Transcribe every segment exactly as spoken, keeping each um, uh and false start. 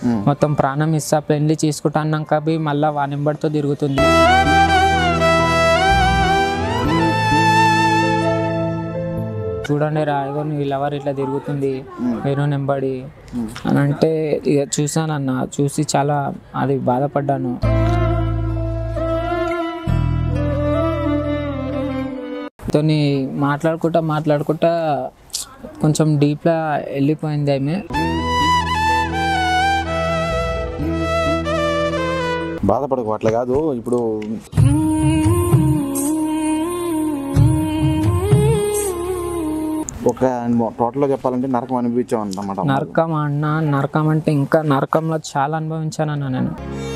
మొత్తం ప్రాణం ఇస్తా పెళ్లి చేసుకుంటా అన్నాక బి మళ్ళీ వానెంబడితో తిరుగుతుంది. చూడండి రాయగో నీ లవర్ ఇట్లా తిరుగుతుంది వేరే నెంబడి అని అంటే ఇక చూసానన్న, చూసి చాలా అది బాధపడ్డాను. తోని మాట్లాడుకుంటా మాట్లాడుకుంటా కొంచెం డీప్లా వెళ్ళిపోయింది ఆమె. బాధపడకు, అట్లా కాదు. ఇప్పుడు ఒక టోటల్గా చెప్పాలంటే నరకం అనిపించాం అన్నమాట. నరకం అన్న, నరకం అంటే ఇంకా నరకంలో చాలా అనుభవించానన్న నేను.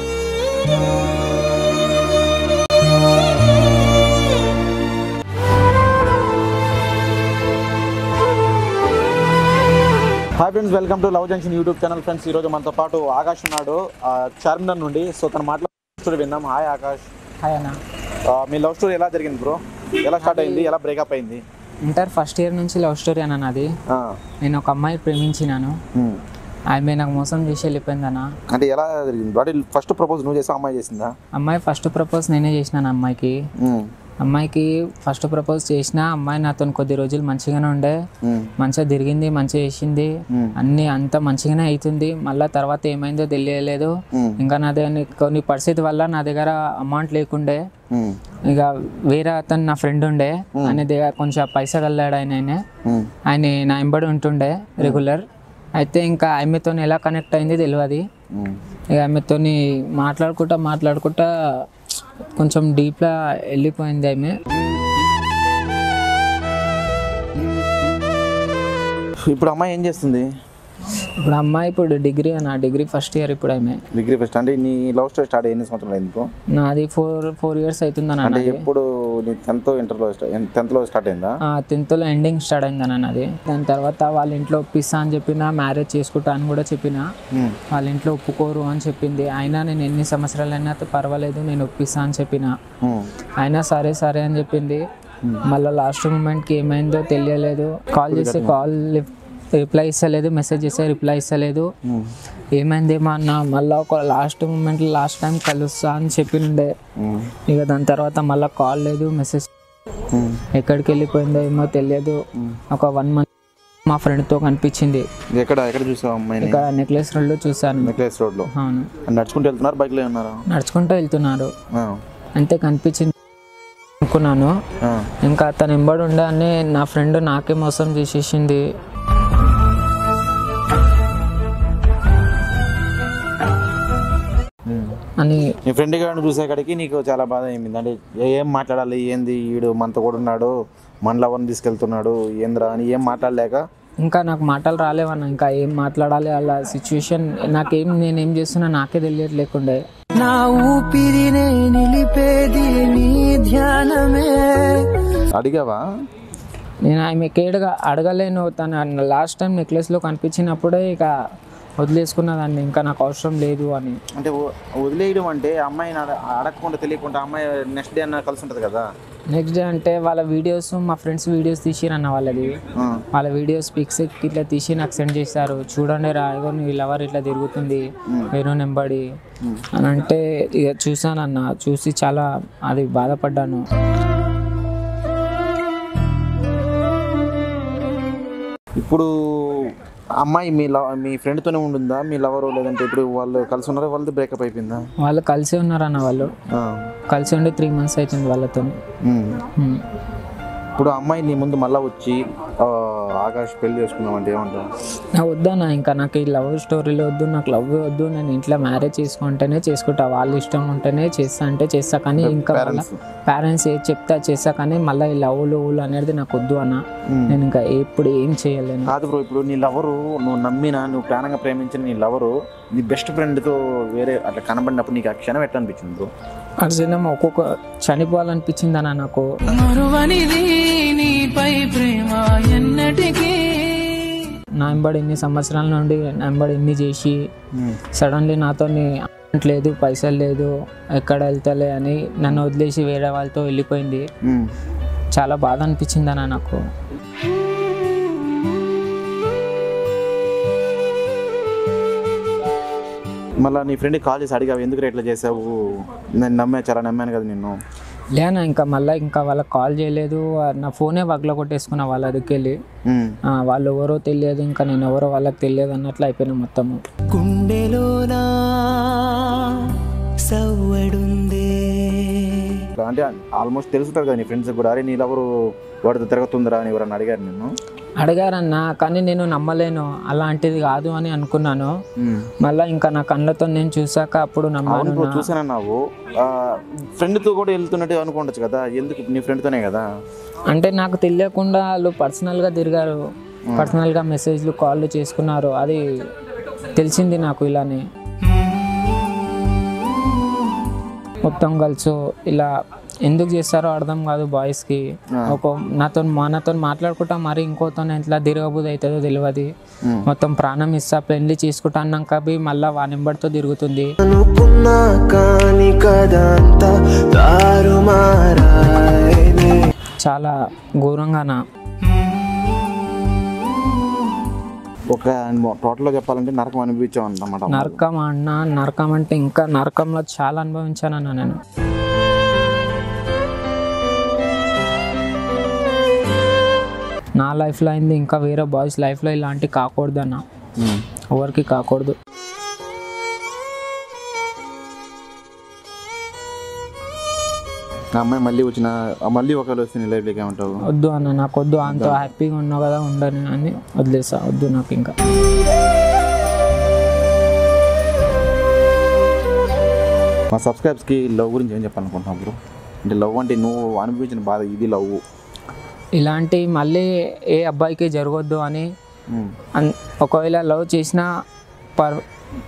Hi friends, welcome to love junction YouTube channel. Friends, ఈరోజు మనతో పాటు ఆకాష్ ఉన్నాడు చార్మినార్ నుండి. సో తన మాట్లాడే స్టోరీ విందాం. హాయ్ ఆకాష్. హాయ్ అన్న. మీ లవ్ స్టోరీ ఎలా జరిగింది బ్రో? ఎలా స్టార్ట్ అయింది, ఎలా బ్రేకప్ అయింది? ఇంటర్ ఫస్ట్ ఇయర్ నుంచి లవ్ స్టోరీ అన్న నాది. నేను ఒక అమ్మాయి ప్రేమించినాను, ఆమె నాకు మోసం చేసి వెళ్ళిపోయింది అన్న. అంటే ఎలా జరిగింది? ఫస్ట్ ప్రపోజ్ నువ్వు చేసా, అమ్మాయి చేసిందా? అమ్మాయి ఫస్ట్ ప్రపోజ్ నేనే చేసినాను అమ్మాయికి. అమ్మాయికి ఫస్ట్ ప్రపోజ్ చేసిన అమ్మాయి నాతో కొద్ది రోజులు మంచిగానే ఉండే, మంచిగా తిరిగింది, మంచిగా చేసింది, అన్ని అంత మంచిగానే అవుతుంది. మళ్ళీ తర్వాత ఏమైందో తెలియలేదు. ఇంకా నా దగ్గర కొన్ని పరిస్థితి వల్ల నా దగ్గర అమౌంట్ లేకుండే, ఇక వేరే అతను నా ఫ్రెండ్ ఉండే, ఆయన దగ్గర కొంచెం పైసా కల్లాడు. ఆయన ఆయన ఆయన నా ఎంబడి ఉంటుండే రెగ్యులర్. అయితే ఇంకా ఆమెతో ఎలా కనెక్ట్ అయింది తెలియదు. ఇక ఆమెతో మాట్లాడుకుంటా మాట్లాడుకుంటా కొంచెం డీప్లా వెళ్ళిపోయింది ఆమె. ఇప్పుడు అమ్మాయి ఏం చేస్తుంది? ఇప్పుడు అమ్మాయి ఇప్పుడు డిగ్రీ అన్న, డిగ్రీ ఫస్ట్ ఇయర్ ఇప్పుడు ఆమె. Degree first. అంటే నీ లవ్ స్టోరీ స్టార్ట్ ఎన్ని సంవత్సరాలు అయింది? నాది ఫోర్ ఫోర్ ఇయర్స్ అవుతుంది అన్న. అంటే ఎప్పుడు నీ టెన్త్ ఇంటర్లో టెన్త్లో స్టార్ట్ అయిందా? టెన్త్లో ఎండింగ్ స్టార్ట్ అయింది అన్న నాది. దాని తర్వాత వాళ్ళ ఇంట్లో ఒప్పిస్తా అని చెప్పిన, మ్యారేజ్ చేసుకుంటా అని కూడా చెప్పిన. వాళ్ళ ఇంట్లో ఒప్పుకోరు అని చెప్పింది. అయినా నేను ఎన్ని సంవత్సరాలైనా పర్వాలేదు నేను ఒప్పిస్తా అని చెప్పిన. అయినా సరే సరే అని చెప్పింది. మళ్ళీ లాస్ట్ మూమెంట్కి ఏమైందో తెలియలేదు. కాల్ చేస్తే కాల్ లిఫ్ట్ రిప్లై ఇస్తలేదు, మెసేజ్ చేస్తే రిప్లై ఇస్తలేదు. ఏమైందేమో అన్న. మళ్ళీ ఒక లాస్ట్ మూమెంట్లో లాస్ట్ టైం కలుస్తా అని చెప్పినుండే. ఇక దాని తర్వాత మళ్ళీ కాల్ లేదు, మెసేజ్. ఎక్కడికి వెళ్ళిపోయిందో ఏమో తెలియదు. ఒక వన్ మంత్ మా ఫ్రెండ్తో కనిపించింది. ఎక్కడ ఎక్కడ చూసావు అమ్మాయిని? ఇక్కడ నెక్లెస్ రోడ్లో చూసాను. నెక్లెస్ రోడ్లో? అవును. నడుచుకుంటూ వెళ్తున్నారు, బైక్లో ఉన్నారు? నడుచుకుంటూ వెళ్తున్నారు. అంతే కనిపించింది అనుకున్నాను. ఇంకా అతను ఎంబడి ఉండే అని నా ఫ్రెండ్ నాకే మోసం చేసేసింది. అని నీ ఫ్రెండ్ గారిని చూసే కాడికి నీకు చాలా బాధ అయింది. అంటే ఏం మాట్లాడాలి, ఏంది వీడు మనతో కూడా ఉన్నాడు, మన లవర్ని తీసుకెళ్తున్నాడు, ఏంద్రా అని ఏం మాట్లాడలేక ఇంకా నాకు మాటలు రాలేవన్న. ఇంకా ఏం మాట్లాడాలి, అలా సిచ్యువేషన్ నాకేం నేనేం చేస్తున్నా నాకే తెలియట్లేకుండే. నా ఊపిరినే నిలిపేది నీ ధ్యానమే. అడిగావా? నేను ఆమె కేడుగా అడగలేను. తన లాస్ట్ టైం నెక్లెస్లో కనిపించినప్పుడే ఇక వదిలేసుకున్నదాన్ని, ఇంకా నాకు అవసరం లేదు అని. అంటే వదిలేయడం అంటే అమ్మాయిని అడగకుండా తెలియకుండా అమ్మాయి నెక్స్ట్ డే అన్న కలిసి ఉంటుంది కదా? నెక్స్ట్ డే అంటే వాళ్ళ వీడియోస్, మా ఫ్రెండ్స్ వీడియోస్ తీసిరన్న వాళ్ళది. వాళ్ళ వీడియోస్ పిక్స్ ఇట్లా తీసి నాకు సెండ్ చేశారు. చూడండి రాయగో నీ లవర్ ఇట్లా తిరుగుతుంది వేరే నెంబడి అని అంటే ఇక చూసానన్న, చూసి చాలా అది బాధపడ్డాను. ఇప్పుడు అమ్మాయి మీ లవ్ మీ ఫ్రెండ్తోనే ఉంటుందా, మీ లవర్? లేదంటే ఇప్పుడు వాళ్ళు కలిసి ఉన్నారా, వాళ్ళది బ్రేకప్ అయిపోయిందా? వాళ్ళు కలిసి ఉన్నారన్న. వాళ్ళు కలిసి ఉండి త్రీ మంత్స్ అవుతుంది వాళ్ళతో. ఇప్పుడు అమ్మాయి నీ ముందు మళ్ళీ వచ్చి ఆకాష్ పెళ్లి చేసుకుందాం అంటే ఏమంటావు? నా వద్దన్నా, ఇంకా నాకు ఈ లవ్ స్టోరీలో వద్దు, నాకు లవ్ వద్దు. నేను ఇంట్లో మ్యారేజ్ చేసుకుంటేనే చేసుకుంటా, వాళ్ళు ఇష్టం ఉంటేనే చేస్తా అంటే చేస్తా. కానీ ఇంకా పేరెంట్స్ ఏది చెప్తా చేస్తా, కానీ మళ్ళీ ఈ లవ్ లవ్లు అనేది నాకు వద్దు అన్న. నేను ఇంకా ఎప్పుడు ఏం చేయలేను. కాదు బ్రో, ఇప్పుడు నీ లవరు, నువ్వు నమ్మిన, నువ్వు ప్రాణంగా ప్రేమించిన నీ లవరు నీ బెస్ట్ ఫ్రెండ్తో వేరే అట్లా కనబడినప్పుడు నీకు ఆ క్షణం ఎట్లా అనిపించింది బ్రో? ఆ క్షణం ఒక్కొక్క చనిపోవాలనిపించింది అన్న నాకు. నా ఎంబడి ఎన్ని సంవత్సరాల నుండి నా ఎంబడి ఎన్ని చేసి సడన్లీ నాతో లేదు, పైసలు లేదు, ఎక్కడ వెళ్తలే అని నన్ను వదిలేసి వేరే వాళ్ళతో వెళ్ళిపోయింది. చాలా బాధ అనిపించింది అన్న నాకు. మళ్ళీ నీ ఫ్రెండ్కి కాల్ చేసి అడిగావు ఎందుకు ఇట్లా చేసావు, నేను నమ్మే చాలా నమ్మాను కదా నిన్ను. లేనా ఇంకా మళ్ళీ ఇంకా వాళ్ళకి కాల్ చేయలేదు, నా ఫోనే వగ్లో కొట్టేసుకున్నా వాళ్ళ దగ్గరికి వెళ్ళి. వాళ్ళు ఎవరో తెలియదు, ఇంకా నేను ఎవరో వాళ్ళకి తెలియదు అన్నట్లు అయిపోయినా మొత్తము. గుండెలోనా అంటే ఆల్మోస్ట్ తెలుసుంటారు కదా నీ ఫ్రెండ్స్ కూడా, అరే నీళ్ళెవరు వాడితో తిరుగుతుందిరా అని ఎవరన్నా అడిగారు నిన్ను? అడిగారన్నా, కానీ నేను నమ్మలేను, అలాంటిది కాదు అని అనుకున్నాను. మళ్ళీ ఇంకా నా కళ్ళతో నేను చూసాక అప్పుడు నమ్మాను. చూసానన్నావు, ఫ్రెండ్తో కూడా వెళ్తున్నట్టు అనుకోవచ్చు కదా, ఎందుకు నీ ఫ్రెండ్తోనే కదా? అంటే నాకు తెలియకుండా వాళ్ళు పర్సనల్గా తిరిగారు, పర్సనల్గా మెసేజ్లు కాళ్ళు చేసుకున్నారు, అది తెలిసింది నాకు. ఇలానే మొత్తం కలిసి ఇలా ఎందుకు చేస్తారో అర్థం కాదు బాయ్స్కి. ఒక నాతో నాతో మాట్లాడుకుంటా మరి ఇంకోతో ఎట్లా తిరగబోదు అవుతుందో తెలియదు. మొత్తం ప్రాణం ఇస్తా పెళ్లి చేసుకుంటా అన్నాక మళ్ళీ వా నెంబర్తో తిరుగుతుంది. చాలా ఘోరంగానా. ఒక టోటల్గా చెప్పాలంటే నరకం అనిపించావు అన్నమాట. నరకం అన్న, నరకం అంటే ఇంకా నరకంలో చాలా అనుభవించానన్నా నేను. నా లైఫ్లో అయింది, ఇంకా వేరే బాయ్స్ లైఫ్లో ఇలాంటివి కాకూడదు అన్న, ఎవరికి కాకూడదు. అమ్మాయి మళ్ళీ వచ్చిన మళ్ళీ ఒకవేళ వస్తే నీ లైఫ్లోకి ఏమంటావు? వద్దు అన్న, నాకు వద్దు, అంత హ్యాపీగా ఉన్నావు కదా ఉండని అని వదిలేసా, వద్దు నాకు ఇంకా. మా సబ్స్క్రైబర్స్కి లవ్ గురించి ఏం చెప్పాలనుకుంటున్నావు బ్రో? అంటే లవ్ అంటే నువ్వు అనుభవించిన బాధ ఇది లవ్, ఇలాంటి మళ్ళీ ఏ అబ్బాయికి జరగొద్దు అని. ఒకవేళ లవ్ చేసినా పర్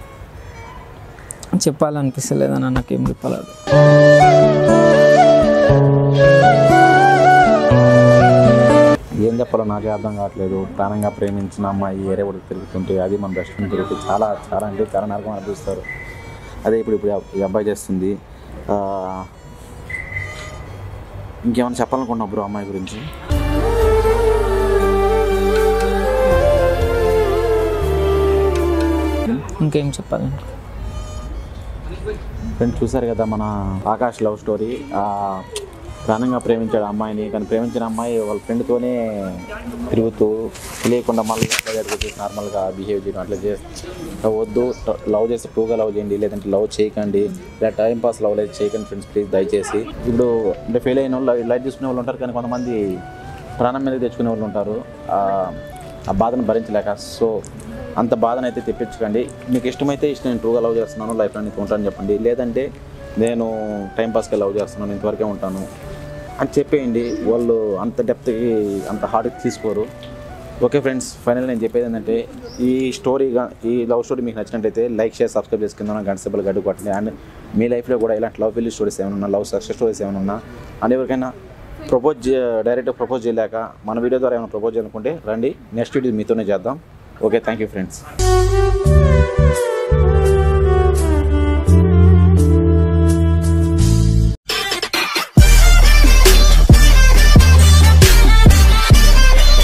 చెప్పాలనిపిస్తలేదన్న, నాకేం చెప్పలేదు. ఏం చెప్పాలో నాకే అర్థం కావట్లేదు. ప్రాణంగా ప్రేమించిన అమ్మాయి వేరే కూడా తిరుగుతుంటే, అది మన బెస్ట్ ఫ్రెండ్ తిరుగుతూ చాలా చాలా అంటే చాలా నరకం అనిపిస్తారు. అదే ఇప్పుడు ఇప్పుడు ఈ అబ్బాయి చేస్తుంది. ఇంకేమైనా చెప్పాలనుకుంటున్నావు బ్రో అమ్మాయి గురించి? ఇంకేం చెప్పాలండి? ఫ్రెండ్స్ చూసారు కదా మన ఆకాష్ లవ్ స్టోరీ. ప్రాణంగా ప్రేమించాడు అమ్మాయిని, కానీ ప్రేమించిన అమ్మాయి వాళ్ళ ఫ్రెండ్తోనే తిరుగుతూ తెలియకుండా మళ్ళీ ఎట్లా జరుగుతుంది నార్మల్గా బిహేవ్ చేయడం అట్లా చేస్తే వద్దు. లవ్ చేస్తే టూగా లవ్ చేయండి, లేదంటే లవ్ చేయకండి, ఇలా టైం పాస్ లవ్ లేదు చేయకండి ఫ్రెండ్స్ ప్లీజ్ దయచేసి. ఇప్పుడు అంటే ఫెయిల్ అయిన వాళ్ళు లైట్ తీసుకునే వాళ్ళు ఉంటారు, కానీ కొంతమంది ప్రాణం మీద తెచ్చుకునే వాళ్ళు ఉంటారు ఆ బాధను భరించలేక. సో అంత బాధను అయితే తెప్పించకండి. మీకు ఇష్టమైతే ఇష్టం, నేను టూగా లవ్ చేస్తున్నాను లైఫ్లో నీకు ఉంటాను చెప్పండి, లేదంటే నేను టైంపాస్గా లవ్ చేస్తున్నాను ఇంతవరకే ఉంటాను అని చెప్పేయండి. వాళ్ళు అంత డెప్త్కి అంత హార్డ్కి తీసుకోరు. ఓకే ఫ్రెండ్స్, ఫైనల్ నేను చెప్పేది ఏంటంటే ఈ స్టోరీగా ఈ లవ్ స్టోరీ మీకు నచ్చినట్టయితే లైక్ షేర్ సబ్స్క్రైబ్ చేసుకుందాం, గంట సేపలు గడ్డు కొట్టండి. అండ్ మీ లైఫ్లో కూడా ఇలాంటి లవ్ ఫెయిల్యూర్ స్టోరీస్ ఏమైనా ఉన్నా, లవ్ సక్సెస్ స్టోరీస్ ఏమైనా ఉన్నా, అండ్ ఎవరికైనా ప్రపోజ్ డైరెక్ట్గా ప్రపోజ్ చేయలేక మన వీడియో ద్వారా ఏమైనా ప్రపోజ్ చేయాలనుకుంటే రండి, నెక్స్ట్ వీడియో మీతోనే చేద్దాం. Okay, thank you friends.